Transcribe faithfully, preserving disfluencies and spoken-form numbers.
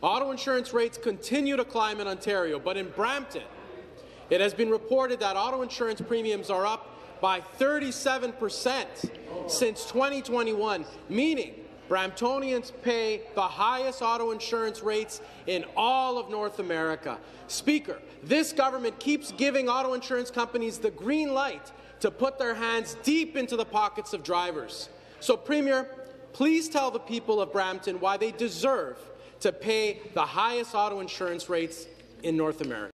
Auto insurance rates continue to climb in Ontario, but in Brampton, it has been reported that auto insurance premiums are up by thirty-seven percent since twenty twenty-one, meaning Bramptonians pay the highest auto insurance rates in all of North America. Speaker, this government keeps giving auto insurance companies the green light to put their hands deep into the pockets of drivers. So, Premier, please tell the people of Brampton why they deserve to pay the highest auto insurance rates in North America.